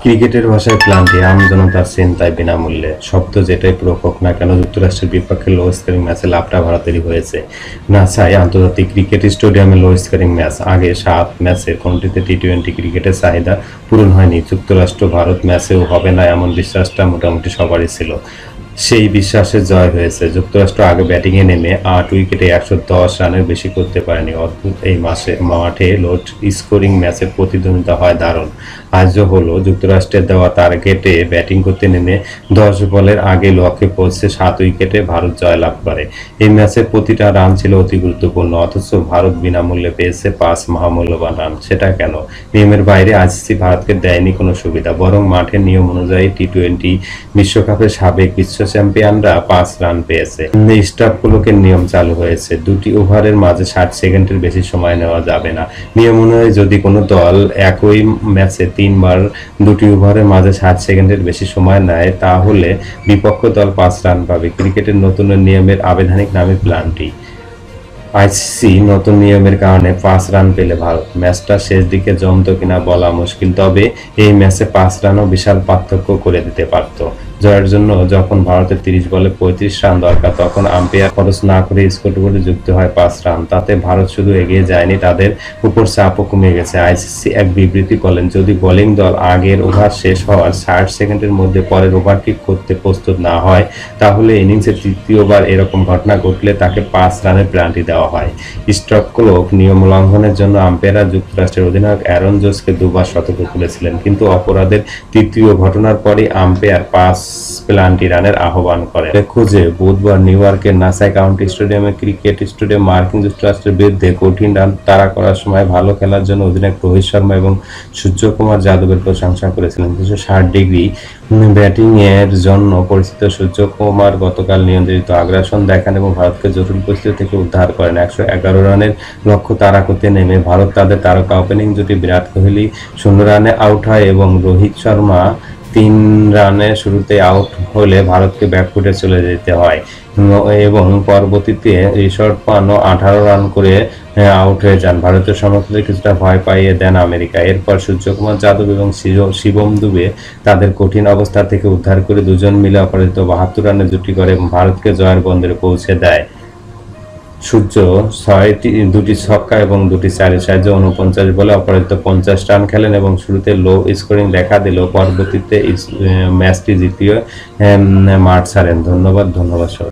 ক্রিকেটের ভাষায় প্লান্টি আমজনতার চিন্তায় বিনামূল্যে শব্দ যেটাই প্রয়োগ হোক না কেন, যুক্তরাষ্ট্রের বিপক্ষে লো স্কোরিং ম্যাচে লাভটা ভারতেরই হয়েছে। নাসাই আন্তর্জাতিক ক্রিকেট স্টেডিয়ামে লো স্কোরিং ম্যাচ। আগে 7 ম্যাচের কোনটিতে টি-20 ক্রিকেটের চাহিদা পূরণ হয়নি। যুক্তরাষ্ট্র ভারত ম্যাচেও হবে না এমন বিশ্বাসটা মোটামুটি সবারই ছিল। সেই বিশ্বাসে জয় হয়েছে। যুক্তরাষ্ট্র আগে ব্যাটিংয়ে নেমে 8 উইকেটে 110 রানের বেশি করতে পারেনি। অদ্ভুত এই মাঠে লো স্কোরিং ম্যাচের প্রতিদ্বন্দ্বিতা হয় দারুণ। আজও হলো, যুক্তরাষ্ট্রের দেওয়া টার্গেটে ব্যাটিং করতে নেমে 10 বলের আগে লক্ষ্যে পৌঁছে 7 উইকেটে ভারত জয়লাভ করে। এই ম্যাচের প্রতিটা রান ছিল অতি গুরুত্বপূর্ণ, অথচ ভারত বিনামূল্যে পেয়েছে 5 মহামূল্যবান রান। সেটা কেন? নিয়মের বাইরে আইসিসি ভারতকে দেয়নি কোনো সুবিধা, বরং মাঠের নিয়ম অনুযায়ী টি-20 বিশ্বকাপের সাবেক বিশ্ব চ্যাম্পিয়নরা 5 রান পেয়েছে। স্টাম্পগুলোকে নিয়ম চালু হয়েছে, 2টি ওভারের মাঝে 60 সেকেন্ডের বেশি সময় নেওয়া যাবে না। নিয়ম অনুযায়ী যদি কোনো দল একই ম্যাচে 3 বার 2টি ওভারের মাঝে 60 সেকেন্ডের বেশি সময় নেয়, তাহলে বিপক্ষ দল 5 রান পাবে। ক্রিকেটের নতুন নিয়মের আবিধানিক নামই প্লান্টি। আইসিসি নতুন নিয়মের কারণে 5 রান পেলে ভারত ম্যাচটা শেষ দিকে জমতো কিনা বলা মুশকিল, তবে এই ম্যাচে 5 রানও বিশাল পার্থক্য করে দিতে পারত। জয়ের জন্য যখন ভারতের 30 বলে 35 রান দরকার, তখন আম্পায়ার খরচ না করে স্কোরবোর্ডে যুক্ত হয় 5 রান। তাতে ভারত শুধু এগিয়ে যায়নি, তাদের উপর চাপও কমে গেছে। আইসিসি এক বিবৃতি বলেন, যদি বোলিং দল আগের ওভার শেষ হওয়ার 60 সেকেন্ডের মধ্যে পরের ওভারটি করতে প্রস্তুত না হয়, তাহলে ইনিংসের তৃতীয়বার এরকম ঘটনা ঘটলে তাকে 5 রানের পেনাল্টি দেওয়া হয়। স্ট্রোক ক্লক নিয়ম লঙ্ঘনের জন্য আম্পায়াররা যুক্তরাষ্ট্রের অধিনায়ক অ্যারন জোসকে 2 বার সতর্ক করেছিলেন, কিন্তু অপরাধের তৃতীয় ঘটনার পরই আম্পায়ার 5 পেনাল্টি রানের আহ্বান করেন। খোঁজে বুধবার নিউ ইয়র্কের নাসাই কাউন্টি স্টেডিয়ামে ক্রিকেট স্টেডিয়াম মার্কিন যুক্তরাষ্ট্রের বিরুদ্ধে কঠিন রান তাড়া করার সময় ভালো খেলার জন্য অধিনায়ক রোহিত শর্মা এবং সূর্যকুমার যাদবের প্রশংসা করেছিলেন। 260 ডিগ্রি ব্যাটিং এর জন্য পরিচিত সূর্যকুমার গতকাল নিয়ন্ত্রিত আগ্রাসন দেখান এবং ভারতকে জটিল পরিস্থিতি থেকে উদ্ধার করেন। 111 রানের লক্ষ্য তাড়া করতে নেমে ভারত তাদের তারকা ওপেনিং জুটি বিরাট কোহলি 0 রানে আউট হয় এবং রোহিত শর্মা 3 রানে শুরুতে আউট হলে ভারতকে ব্যাকফুটে চলে যেতে হয় এবং পরবর্তীতে ঋষভ পান্তও 18 রান করে আউট হয়ে যান। ভারতের সমর্থকদের কিছুটা ভয় পাইয়ে দেন আমেরিকা। এরপর সূর্যকুমার যাদব এবং শিবম দুবে তাদের কঠিন অবস্থা থেকে উদ্ধার করে দুজন মিলে অপরাজিত 72 রানের জুটি করে এবং ভারতকে জয়ের বন্দরে পৌঁছে দেয়। সূর্য 2টি ছক্কা এবং 2টি চারের সাহায্যে 49 বলে অপরাজিত 50 রান খেলেন এবং শুরুতে লো স্কোরিং দেখা দিলেও পরবর্তীতে ম্যাচটি জিতিয়ে মাঠ ছাড়েন। ধন্যবাদ সবাই।